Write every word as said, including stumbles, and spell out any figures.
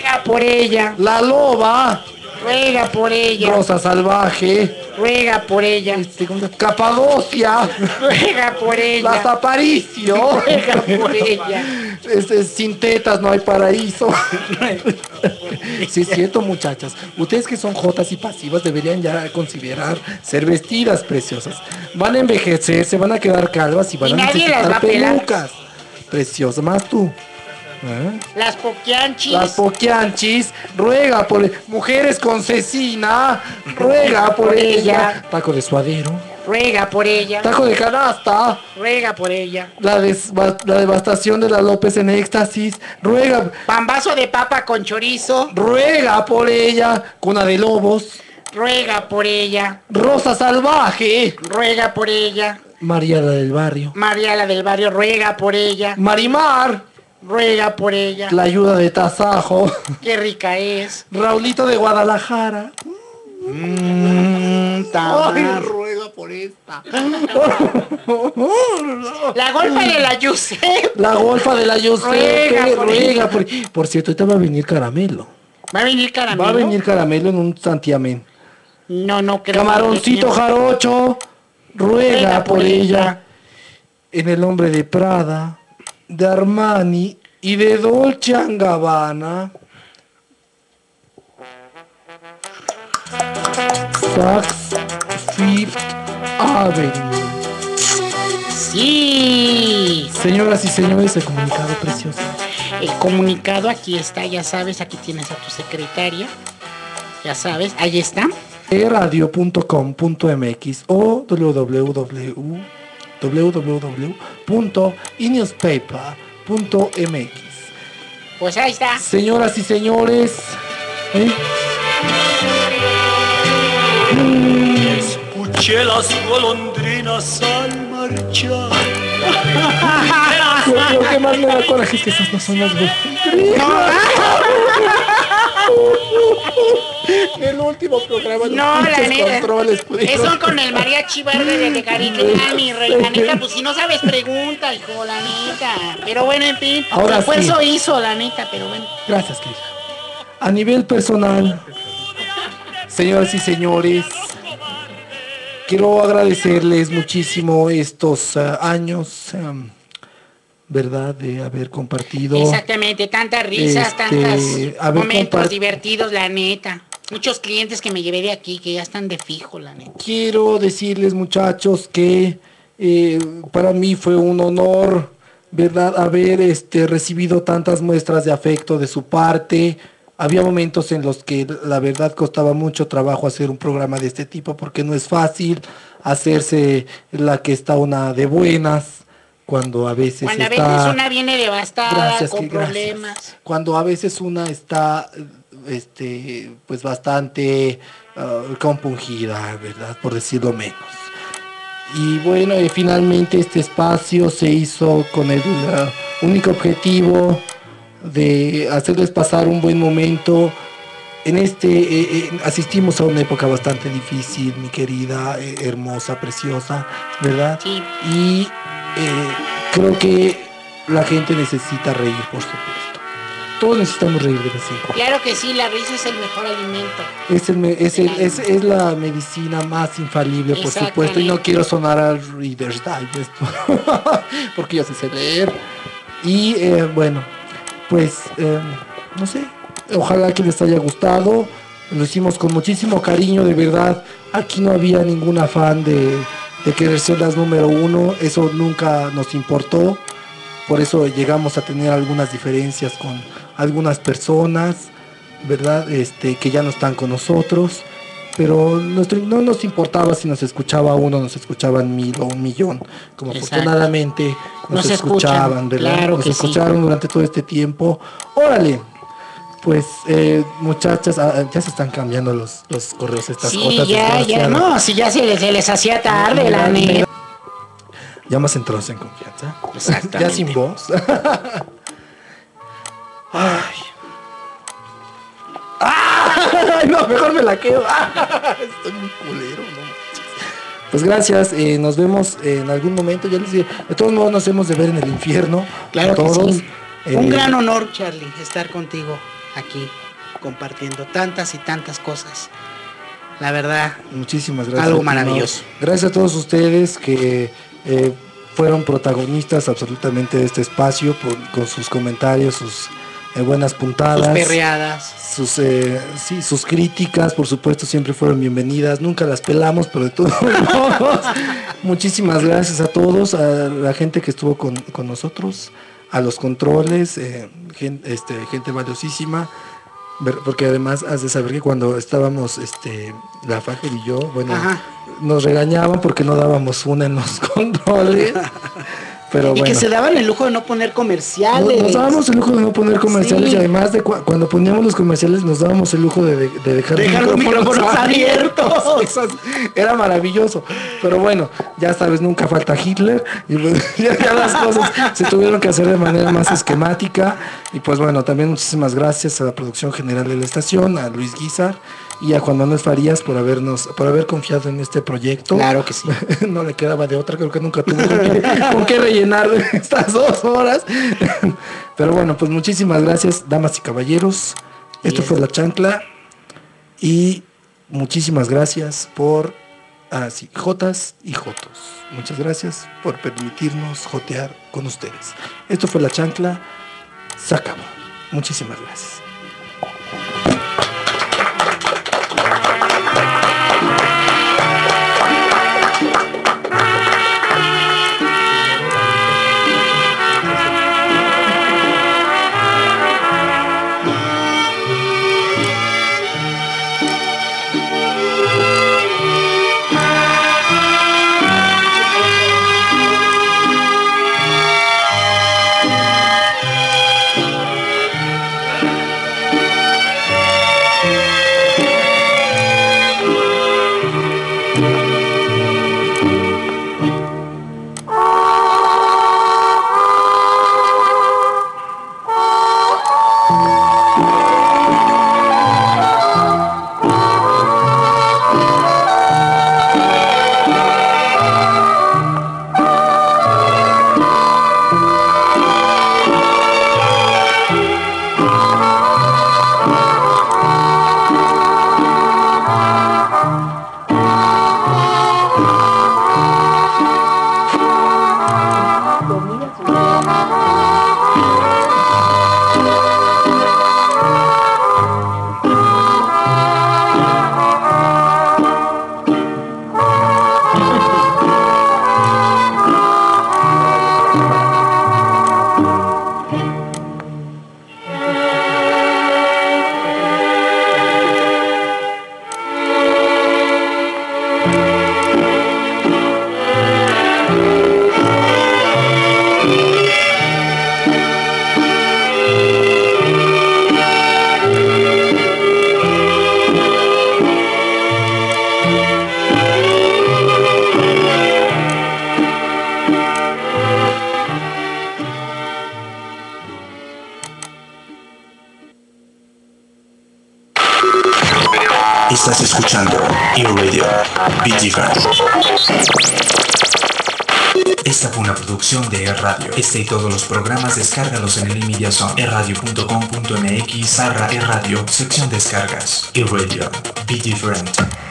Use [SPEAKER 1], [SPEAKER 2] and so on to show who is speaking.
[SPEAKER 1] Ruega por ella.
[SPEAKER 2] La loba.
[SPEAKER 1] Ruega por ella.
[SPEAKER 2] Rosa salvaje.
[SPEAKER 1] Ruega por ella.
[SPEAKER 2] Este, ¿cómo se- Capadocia.
[SPEAKER 1] Ruega por ella.
[SPEAKER 2] Las Aparicio.
[SPEAKER 1] Ruega por ella.
[SPEAKER 2] Este, sin tetas no hay paraíso. Sí, es cierto, muchachas. Ustedes que son jotas y pasivas deberían ya considerar ser vestidas preciosas. Van a envejecer, se van a quedar calvas y van
[SPEAKER 1] Y
[SPEAKER 2] a
[SPEAKER 1] nadie las va
[SPEAKER 2] necesitar
[SPEAKER 1] a pelar.
[SPEAKER 2] pelucas. Preciosa, más tú. ¿Eh?
[SPEAKER 1] Las poquianchis.
[SPEAKER 2] Las poquianchis, ruega por mujeres con cecina, ruega por ella. Taco de suadero,
[SPEAKER 1] Ruega por ella.
[SPEAKER 2] taco de canasta,
[SPEAKER 1] Ruega por ella.
[SPEAKER 2] la, desva- la devastación de la López en éxtasis, ruega,
[SPEAKER 1] Pambazo de papa con chorizo.
[SPEAKER 2] ruega por ella. Cuna de lobos,
[SPEAKER 1] Ruega por ella.
[SPEAKER 2] Rosa salvaje,
[SPEAKER 1] Ruega por ella.
[SPEAKER 2] María la del barrio,
[SPEAKER 1] María la del barrio. Ruega por ella.
[SPEAKER 2] Marimar,
[SPEAKER 1] Ruega por ella.
[SPEAKER 2] la ayuda de Tasajo,
[SPEAKER 1] Qué rica es.
[SPEAKER 2] Raulito de Guadalajara.
[SPEAKER 1] Mmm,
[SPEAKER 2] Ay, ruega por esta.
[SPEAKER 1] La golfa de la Yusef.
[SPEAKER 2] La golfa de la Giuseppe,
[SPEAKER 1] Ruega por
[SPEAKER 2] ruega por... Por cierto, ahorita va a venir Caramelo.
[SPEAKER 1] ¿Va a venir caramelo?
[SPEAKER 2] Va a venir Caramelo en un santiamén.
[SPEAKER 1] No, no creo.
[SPEAKER 2] Camaroncito jarocho, ruega
[SPEAKER 1] Ruega
[SPEAKER 2] por
[SPEAKER 1] por
[SPEAKER 2] ella.
[SPEAKER 1] ella.
[SPEAKER 2] En el nombre de Prada, de Armani y de Dolce and Gabbana. Saks Fifth Avenue.
[SPEAKER 1] Sí.
[SPEAKER 2] Señoras y señores, el comunicado precioso.
[SPEAKER 1] El comunicado aquí está, ya sabes, aquí tienes a tu secretaria. Ya sabes, ahí está.
[SPEAKER 2] radio punto com punto m x o w w w punto e newspaper punto m x.
[SPEAKER 1] Pues ahí está.
[SPEAKER 2] Señoras y señores, ¿eh?
[SPEAKER 3] Escuché las golondrinas al marchar.
[SPEAKER 2] Lo, lo que más me da coraje es que esas no son las golondrinas. El último programa de
[SPEAKER 1] No, la
[SPEAKER 2] pinches
[SPEAKER 1] neta.
[SPEAKER 2] controles pudieron-
[SPEAKER 1] Eso con el mariachi verde de Tecaritlán, mi rey. La neta, pues si no sabes, pregunta, hijo, la neta. Pero bueno, en fin.
[SPEAKER 2] Ahora
[SPEAKER 1] el esfuerzo
[SPEAKER 2] sí.
[SPEAKER 1] hizo, la neta, pero bueno.
[SPEAKER 2] Gracias, querida. A nivel personal, señoras y señores, quiero agradecerles muchísimo estos uh, años, um, ¿verdad? De haber compartido.
[SPEAKER 1] Exactamente, tantas risas,
[SPEAKER 2] Este,
[SPEAKER 1] tantos
[SPEAKER 2] a ver,
[SPEAKER 1] momentos
[SPEAKER 2] compart-
[SPEAKER 1] divertidos, la neta. Muchos clientes que me llevé de aquí que ya están de fijo, la neta.
[SPEAKER 2] Quiero decirles, muchachos, que eh, para mí fue un honor, ¿verdad? Haber este, recibido tantas muestras de afecto de su parte. Había momentos en los que la verdad costaba mucho trabajo hacer un programa de este tipo porque no es fácil hacerse la que está una de buenas cuando a veces
[SPEAKER 1] Cuando a
[SPEAKER 2] está...
[SPEAKER 1] veces una viene devastada,
[SPEAKER 2] Gracias,
[SPEAKER 1] con
[SPEAKER 2] que gracias.
[SPEAKER 1] problemas.
[SPEAKER 2] Cuando a veces una está, este, pues bastante uh, compungida, ¿verdad? Por decirlo menos. Y bueno, eh, finalmente este espacio se hizo con el uh, único objetivo de hacerles pasar un buen momento. En este, eh, eh, asistimos a una época bastante difícil, mi querida, eh, hermosa, preciosa, ¿verdad?
[SPEAKER 1] Sí.
[SPEAKER 2] Y eh, creo que la gente necesita reír, por supuesto. Todos necesitamos reír de vez en cuando.
[SPEAKER 1] Claro que sí, la risa es el mejor alimento.
[SPEAKER 2] Es, el me- es, el- es, es la medicina más infalible, por supuesto. Y no
[SPEAKER 1] Exactamente.
[SPEAKER 2] quiero sonar al Reader's Digest, porque yo sí sé leer. Y eh, bueno, pues, eh, no sé. Ojalá que les haya gustado. Lo hicimos con muchísimo cariño, de verdad. Aquí no había ningún afán de, de querer ser las número uno. Eso nunca nos importó. Por eso llegamos a tener algunas diferencias con algunas personas, ¿verdad? Este, que ya no están con nosotros. Pero nuestro, no nos importaba si nos escuchaba uno, nos escuchaban mil o un millón. Como
[SPEAKER 1] Exacto.
[SPEAKER 2] afortunadamente nos,
[SPEAKER 1] Nos
[SPEAKER 2] escuchaban,
[SPEAKER 1] escuchan,
[SPEAKER 2] ¿verdad?
[SPEAKER 1] claro
[SPEAKER 2] nos
[SPEAKER 1] que sí.
[SPEAKER 2] escucharon durante todo este tiempo. Órale. Pues, eh, muchachas, ah, ya se están cambiando los, los correos estas
[SPEAKER 1] Sí,
[SPEAKER 2] cosas.
[SPEAKER 1] ya, ya,
[SPEAKER 2] desgraciadas.
[SPEAKER 1] no, si ya se les, se les hacía tarde,
[SPEAKER 2] Me
[SPEAKER 1] la
[SPEAKER 2] da- me
[SPEAKER 1] neta.
[SPEAKER 2] da- Ya más entrados en confianza.
[SPEAKER 1] Exactamente.
[SPEAKER 2] Ya sin voz. Ay. Ay, no, mejor me la quedo. Estoy muy culero, no manches. Pues gracias, eh, nos vemos en algún momento. Ya les dije, de todos modos nos hemos de ver en el infierno.
[SPEAKER 1] Claro que
[SPEAKER 2] todos.
[SPEAKER 1] sí.
[SPEAKER 2] Eh,
[SPEAKER 1] Un gran honor, Charlie, estar contigo. aquí compartiendo tantas y tantas cosas. La verdad,
[SPEAKER 2] muchísimas gracias.
[SPEAKER 1] Algo maravilloso.
[SPEAKER 2] No, gracias a todos ustedes que eh, fueron protagonistas absolutamente de este espacio por, con sus comentarios, sus eh, buenas puntadas,
[SPEAKER 1] sus perreadas,
[SPEAKER 2] sus eh, sí, sus críticas, por supuesto, siempre fueron bienvenidas. Nunca las pelamos, pero de todos modos, muchísimas gracias a todos, a la gente que estuvo con, con nosotros, a los controles, eh, gente, este, gente valiosísima. Porque además has de saber que cuando estábamos, este, la Fajer y yo, bueno, Ajá. nos regañaban porque no dábamos una en los controles. Pero
[SPEAKER 1] y
[SPEAKER 2] bueno.
[SPEAKER 1] que se daban el lujo de no poner comerciales.
[SPEAKER 2] Nos, nos dábamos el lujo de no poner comerciales, sí. Y además de cu cuando poníamos los comerciales nos dábamos el lujo de, de, de dejar,
[SPEAKER 1] dejar los micrófonos, micrófonos abiertos.
[SPEAKER 2] abiertos. Era maravilloso. Pero bueno, ya sabes, nunca falta Hitler. Y pues, ya, ya las cosas se tuvieron que hacer de manera más esquemática. Y pues bueno, también muchísimas gracias a la producción general de la estación, a Luis Guizar y a Juan Manuel Farías por habernos, por haber confiado en este proyecto.
[SPEAKER 1] Claro que sí.
[SPEAKER 2] No le quedaba de otra, creo que nunca tuvo con qué, con qué rellenar estas dos horas. Pero bueno, pues muchísimas gracias, damas y caballeros. Esto fue La Chancla. Y muchísimas gracias por ah, sí, Jotas y Jotos. Muchas gracias por permitirnos jotear con ustedes. Esto fue La Chancla. Se acabó. Muchísimas gracias.
[SPEAKER 4] Estás escuchando E-Radio, Be Different. Esta fue una producción de E-Radio. Este y todos los programas descárgalos en el iMedia Zone, e radio punto com punto m x barra E-Radio, sección descargas. E-Radio, Be Different.